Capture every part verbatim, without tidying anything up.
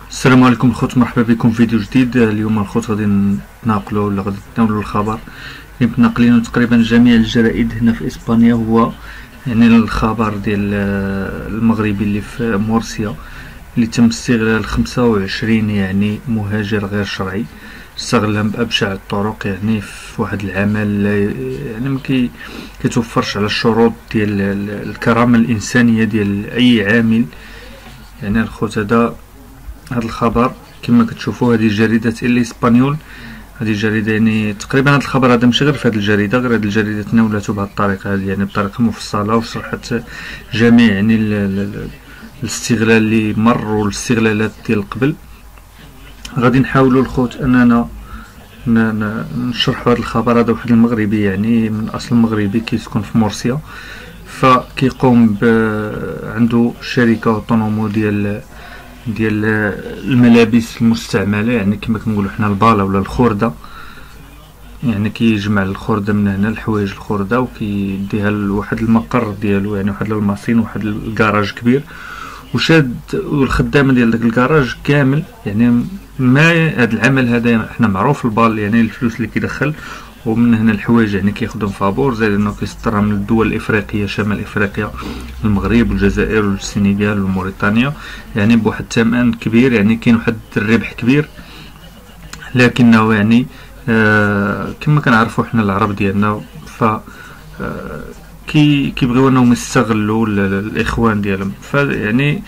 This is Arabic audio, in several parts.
السلام عليكم الخوت، مرحبا بكم في فيديو جديد. اليوم الخوت غادي نتناقلوا ولا غادي نتناولوا الخبر اللي متناقلينه تقريبا جميع الجرائد هنا في اسبانيا، هو يعني الخبر ديال المغربي اللي في مورسيا اللي تم استغلال خمسة وعشرين يعني مهاجر غير شرعي، استغلهم بأبشع الطرق يعني في واحد العمل يعني ما كيتوفرش على الشروط ديال الكرامة الإنسانية ديال أي عامل. يعني الخوت هذا هذا الخبر كما كتشوفوا، هذه جريدة إل إسبانيول، هذه جريدة يعني تقريبا هذا الخبر هذا ماشي غير في هذه الجريدة، غير هذه الجريدة تناولته بهذه الطريقة هذه، يعني بطريقة مفصلة وشرحت جميع يعني ال ال الاستغلال اللي مر والاستغلالات ديال قبل. غادي نحاولوا الخوت اننا نشرحوا هذا الخبر هذا. واحد المغربي يعني من اصل مغربي كيسكن في مورسيا، فكيقوم ب عنده شركة اوتونومو ديال ديال الملابس المستعمله، يعني كما كنقولوا حنا الباله ولا الخرده، يعني كيجمع الخرده من هنا الحوايج الخرده وكيديها لواحد المقر ديالو، يعني واحد الماسين واحد الكراج كبير، وشاد والخدامه ديال داك الكراج كامل. يعني ما هذا العمل هذا حنا معروف البال يعني الفلوس اللي كيدخل، ومن هنا الحوايج يعني كياخذهم فابور، زائد انه كيصدرها من الدول الافريقيه شمال افريقيا، المغرب والجزائر والسنغال وموريتانيا، يعني بواحد الثمن كبير، يعني كاين واحد الربح كبير. لكنه يعني آه كما كنعرفوا حنا العرب ديالنا، ف آه كي كيبغيو انهم يستغلوا الاخوان ديالهم. فيعني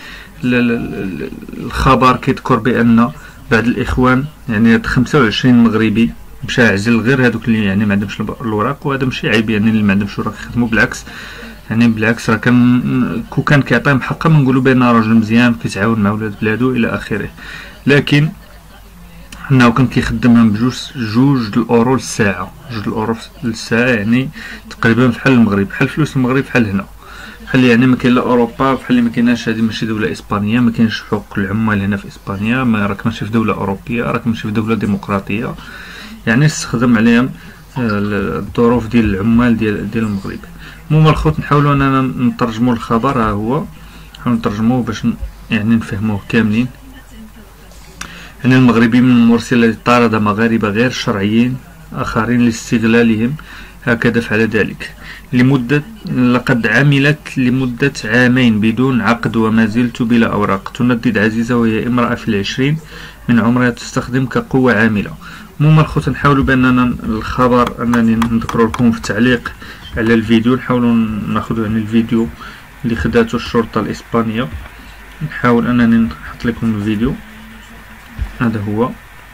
الخبر كيذكر بان بعض الاخوان يعني خمسة وعشرين مغربي مشى عزل غير هذوك اللي يعني ما عندهمش الوراق، وهذا ماشي عيب يعني اللي ما عندهمش الوراق يخدموا، بالعكس يعني بالعكس راه كان كون كان كيعطيهم حقه ما نقولوا بان راجل مزيان كيتعاون مع ولاد بلادو الى اخره. لكن انه كان كيخدمهم بجوج جوج الاورو للساعه، جوج الاورو للساعه، يعني تقريبا بحال المغرب، بحال فلوس المغرب، بحال هنا، بحال يعني ما كاين لا اوروبا، بحال اللي ما كايناش. هذه ماشي دوله اسبانيه، ما كاينش حقوق العمال هنا في اسبانيا، ما راك ماشي في دوله اوروبيه، راك ماشي في دوله ديمقراطيه، يعني استخدم عليهم الظروف ديال العمال ديال ديال المغرب. المهم الخوت نحاولوا اننا نترجموا الخبر، ها هو نحاولوا نترجموه باش يعني نفهموه كاملين. يعني المغربي من مرسل الذي طارد مغاربه غير شرعيين اخرين لاستغلالهم، هكذا فعل ذلك لمدة لقد عملت لمدة عامين بدون عقد وما زلت بلا أوراق. تندد عزيزة وهي امرأة في العشرين من عمرها، تستخدم كقوة عاملة. المهم الخوت نحاولوا باننا الخبر انني نذكر لكم في التعليق على الفيديو، نحاولوا ناخذوا يعني الفيديو اللي خداته الشرطه الاسبانيه، نحاول انني نحط لكم الفيديو. هذا هو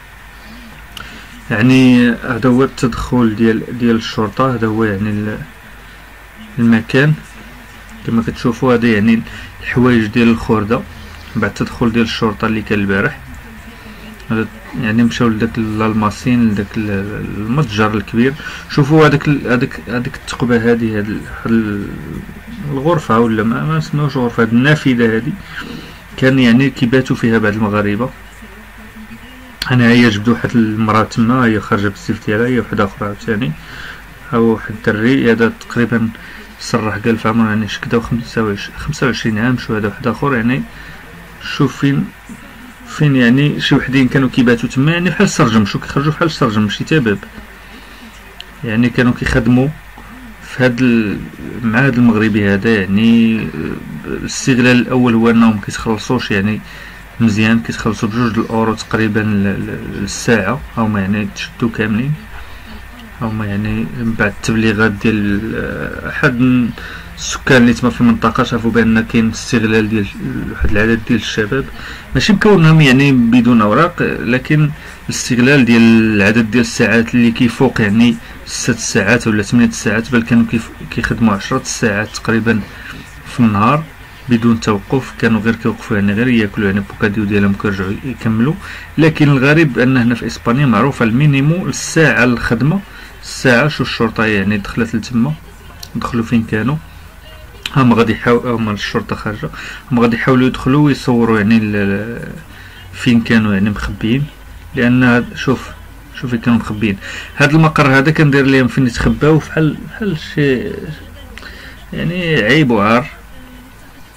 يعني هذا هو التدخل ديال ديال الشرطه، هذا هو يعني المكان كما كتشوفوا. هذا يعني الحوايج ديال الخرده بعد التدخل ديال الشرطه اللي كان البارح. هذا يعني مشاو لداك الماسين لداك المتجر الكبير. شوفوا هذاك هذاك هذيك الثقبه هذه، هذه الغرفه ولا ما, ما نسميوش غرفه، هذه النافذه هذه كان يعني كيباتوا فيها بعض المغاربه. انا هي جبدوا واحد المراه تما، هي خارجه بالسيف ديالها، هي وحده اخرى عاوتاني، ها هو واحد الدري هذا تقريبا صرح قال في عمره يعني شكداو خمسة وعشرين عام. شو هذا واحد اخر يعني شوف فين فين يعني شي وحدين كانوا كيباتوا تما، يعني بحال السرجم، شو كيخرجوا بحال السرجم ماشي تباب، يعني كانوا كيخدموا في هاد ال... مع هاد المغربي هذا. يعني الاستغلال الاول هو انهم كيتخلصوش يعني مزيان، كيتخلصوا بجوج الاورو تقريبا للساعه، هما يعني تشدوا كاملين، هما يعني من بعد التبليغات ديال احد السكان اللي تما في المنطقه شافوا بان كاين استغلال ديال واحد العدد ديال الشباب، ماشي بكونهم يعني بدون اوراق، لكن الاستغلال ديال العدد ديال الساعات اللي كيفوق يعني ست ساعات ولا ثمانية ساعات، بل كانوا كيخدموا عشرة ساعات تقريبا في النهار بدون توقف. كانوا غير كيوقفوا يعني غير ياكلوا يعني بوكاديو ديالهم كيرجعوا يكملوا. لكن الغريب ان هنا في اسبانيا معروفه المينيمو الساعه الخدمه، الساعه. شو الشرطه يعني دخلت لتما، دخلوا فين كانوا، هما غادي يحاولوا، هما الشرطه خارجه، هما غادي يحاولوا يدخلوا ويصوروا يعني فين كانوا يعني مخبيين. لان شوف شوف كانوا مخبيين. هذا المقر هذا كندير لهم فين يتخباو، فحال بحال شي يعني عيب وعار.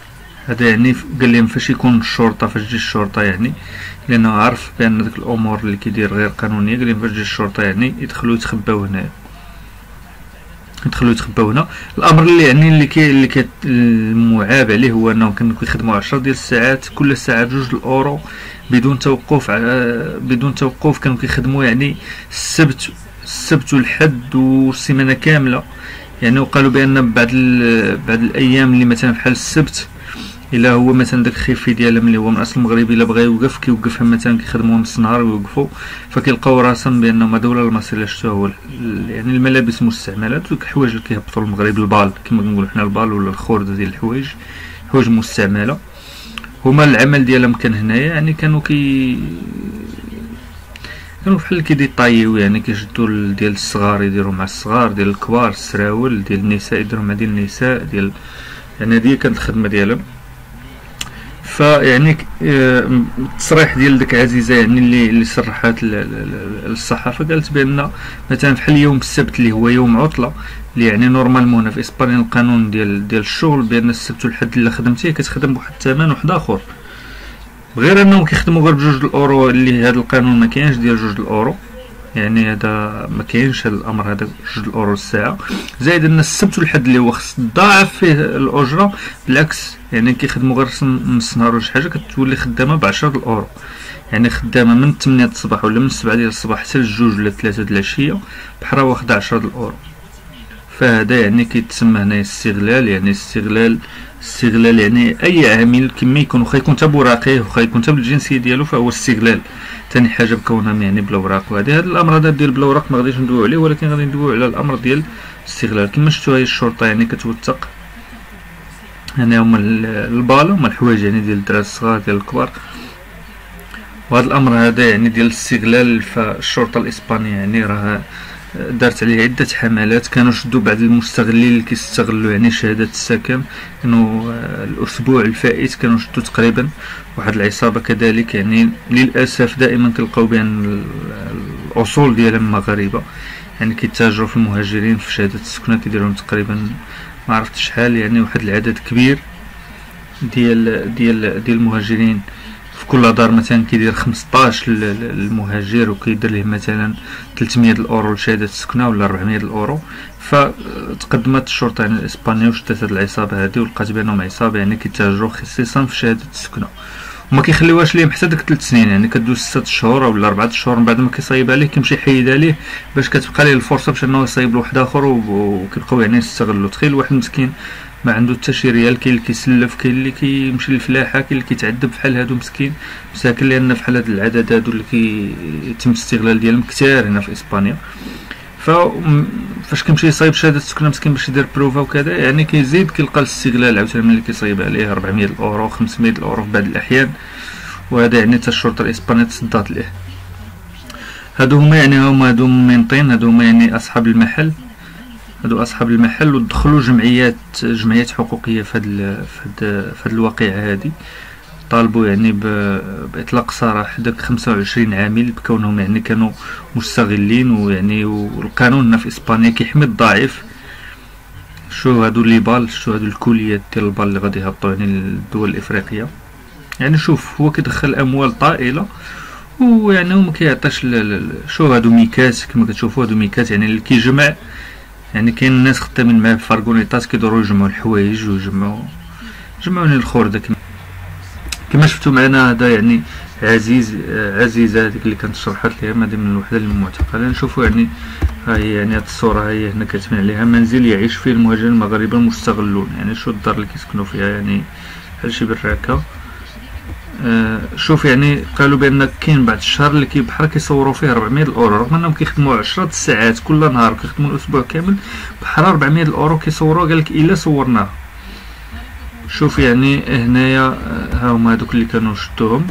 هذا يعني قال لهم فاش يكون الشرطه فاش تجي الشرطه يعني لانه عارف بان ديك الامور اللي كيدير غير قانونيه. قال لهم فاش تجي الشرطه يعني يدخلوا يتخباو هنا يدخلوا يتخباو هنا. الامر اللي يعني اللي كي اللي كي المعاب عليه هو انهم كانوا كيخدموا عشرة ديال الساعات، كل ساعه بجوج الاورو بدون توقف بدون توقف. كانوا كيخدموا يعني السبت السبت والحد والسيمانه كامله يعني. وقالوا بان بعد بعد الايام اللي مثلا بحال السبت الا هو مثلا داك الخيفي ديالهم اللي هو من اصل مغربي الا بغى يوقف كيوقفهم مثلا كيخدموا نص نهار ويوقفوا، فكيلقاو راسهم بانهم هذا ولا المصير اللي شفتوه هو يعني الملابس المستعملات والحوايج اللي كيهبطوا للمغرب، البال كما كنقولوا حنا البال ولا الخرده ديال الحوايج حوايج مستعمله. هما العمل ديالهم كان هنايا يعني كانوا كي كانوا بحال كيديطايو يعني كيشدوا ديال الصغار يديروا مع الصغار، ديال الكبار السراول، ديال النساء يديروا مع ديال النساء ديال يعني. هذه كانت الخدمه ديالهم. فيعني التصريح ديال ديك عزيزه يعني اللي اللي صرحات للصحافه قالت بان مثلا بحال يوم السبت اللي هو يوم عطله اللي يعني نورمالمون هنا في اسبانيا القانون ديال ديال الشغل بان السبت والحد اللي خدمتيه كتخدم بواحد الثمن واحد اخر، غير انهم كيخدموا غير بجوج الاورو اللي هذا القانون ما كاينش ديال جوج الاورو يعني. هذا ما كاينش هذا الامر هذا جوج الاورو الساعه، زائد ان السبت والحد اللي هو خص تضاعف فيه الاجره بالعكس يعني كيخدموا غير نص نهار ولا شي حاجه كتولي خدامه ب عشرة الاورو يعني. خدامه من ثمانية الصباح ولا من سبعة ديال الصباح حتى لجوج ولا ثلاثة د العشيه بحال واخده عشرة الاورو. فهذا يعني كيتسمى هنا استغلال يعني استغلال استغلال يعني اي عامل كما يكون واخا يكون تا بوراقيه واخا يكون تا بالجنسيه ديالو فهو استغلال. ثاني حاجه بكونهم يعني بلا اوراق. وهذا هذا الامر هذا ديال بلا اوراق ما غاديش ندويو عليه، ولكن غادي ندويو على الامر ديال الاستغلال. كما شفتوا هي الشرطه يعني كتوثق هنا هما البال هما الحوايج يعني ديال الدراري الصغار ديال الكبار. وهذا الامر هذا يعني ديال الاستغلال فالشرطه الاسبانيه يعني راه دارت عليه عده حملات. كانوا شدوا بعض المستغلين اللي كيستغلوا يعني شهادات السكن. كانوا الاسبوع الفائت كانوا شدوا تقريبا واحد العصابه كذلك يعني للاسف دائما كنلقاو بان الاصول ديالهم مغاربه يعني كيتاجروا في المهاجرين في شهاده السكنه كيديروا تقريبا ما عرفت شحال يعني واحد العدد كبير ديال ديال ديال المهاجرين. في كل دار مثلا كيدير خمسطاش للمهاجر وكيدير ليه مثلا ثلاثمية الاورو لشهاده السكنه ولا أربعمية الاورو. فتقدمت الشرطه يعني الاسبانيه وشدت هذه العصابه هذه ولقات بانهم عصابه يعني كيتاجروا خصيصا في شهاده السكنه وما كيخليوهاش ليهم حتى ديك ثلاث سنين يعني كدوز ستة شهور ولا أربعة شهور من بعد ما كيصايب عليه كيمشي يحيدها ليه باش كتبقى ليه الفرصه باش انه يصايب لواحد اخر وكيبقاو يعني يستغلوا. تخيل واحد مسكين ما عنده حتى شي ريال، كاين اللي كيسلف كاين اللي كيمشي للفلاحه كاين اللي كيتعذب بحال هادو مسكين مساكن لان بحال هاد العدد هادو اللي كيتم الاستغلال ديالهم كثار هنا في اسبانيا. ف فاش كيمشي يصايب شهاده السكنه مسكين باش يدير بروفا وكذا يعني كيزيد كيلقى الاستغلال عاوتاني ملي كيصايب عليه أربعمية الاورو خمسمية الاورو في بعض الاحيان. وهذا يعني حتى الشرطه الاسبانيه تصدات ليه. هادو هما يعني هما هادو منطين هادو هما يعني اصحاب المحل هادو اصحاب المحل ودخلوا جمعيات جمعيات حقوقيه في هاد في هاد في هاد الواقعه هادي. طالبوا يعني باطلاق سراح داك خمسة وعشرين عامل بكونهم يعني كانوا مستغلين. ويعني والقانون هنا في اسبانيا كيحمي الضعيف. شو هادو لي بال شو هادو الكليات ديال البال اللي غادي يهبطوا يعني للدول الافريقيه يعني. شوف هو كيدخل اموال طائله ويعني هو ما كيعطيش شو هادو ميكات كما كتشوفوا هادو ميكات يعني اللي كيجمع يعني. كاين الناس خدامين معاه بفارغونيطات كيدوروا يجمعوا الحوايج ويجمعوا جمعوا لي الخرده كما كما شفتوا معنا. هذا يعني عزيز عزيزه هذيك اللي كانت شرحت لهم هذه من الوحده المعتقله. نشوفوا يعني ها هي يعني هذه الصوره هي هنا كاتبين عليها منزل يعيش فيه المهاجرين المغاربه المستغلون يعني. شو الدار اللي كيسكنوا فيها يعني بحال شي براكه. آه شوف يعني قالوا بان كاين بعض الشهر اللي كي بحال كيصوروا فيه أربعمية الاورو رغم انهم كيخدموا عشرة ساعات كل نهار كيخدموا الاسبوع كامل بحال أربعمية الاورو كيصوروا. قالك الا صورناه. شوف يعني هنايا ها هما هذوك اللي كانوا شدوهم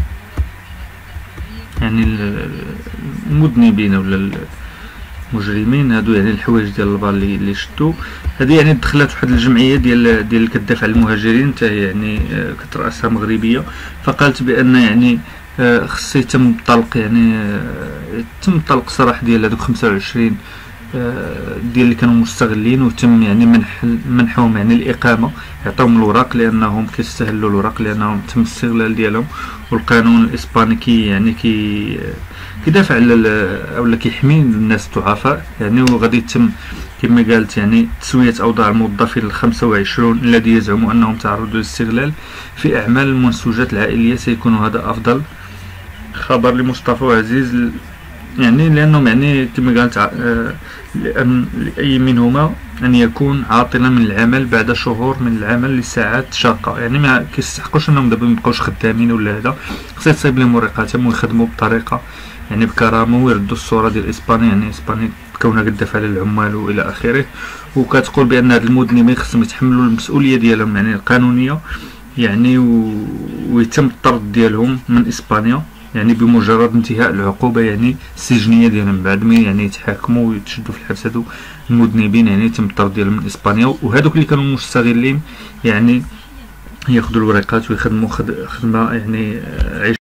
يعني المذنبين ولا المجرمين هادو يعني الحوايج ديال البال اللي اللي شدوا. هذه يعني دخلت واحد الجمعيه ديال ديال كتدافع على المهاجرين حتى هي يعني كترأسها مغربيه. فقالت بان يعني خص يتم الطلق يعني يتم طلق سراح ديال هذوك خمسة وعشرين ديال اللي كانوا مستغلين، وتم يعني منح منحهم يعني الاقامه، يعطيهم الوراق لانهم كيستهلوا الوراق، لانهم تم الاستغلال ديالهم. والقانون الاسباني كي يعني كي كيدافع على اولا كيحمي الناس الضعفاء يعني. وغادي يتم كما قالت يعني تسويه اوضاع الموظفين الخمسة وعشرون الذي يزعم انهم تعرضوا للاستغلال في اعمال المنسوجات العائليه. سيكون هذا افضل خبر لمصطفى وعزيز يعني، لانهم يعني كما قالت آه لأن لأي منهما أن يكون عاطلا من العمل بعد شهور من العمل لساعات شاقة. يعني ما كيستحقوش أنهم دابا ميبقاوش خدامين ولا هذا، خص يصيب لهم ورقاتهم ويخدموا بطريقة يعني بكرامة، ويردوا الصورة ديال إسبانيا يعني إسبانيا كونها كتدافع على العمال وإلى آخره. وكتقول بأن هاد المذنبين خصهم يتحملوا المسؤولية ديالهم يعني القانونية يعني، و... ويتم الطرد ديالهم من إسبانيا يعني بمجرد انتهاء العقوبة يعني السجنية ديالهم، بعد ما يعني يتحاكموا ويتشدوا في الحبس. هادو المذنبين يعني يتم الطرد ديالهم من اسبانيا، وهادوك اللي كانوا مستغلين يعني ياخذوا الورقات ويخدموا خدمة يعني عيش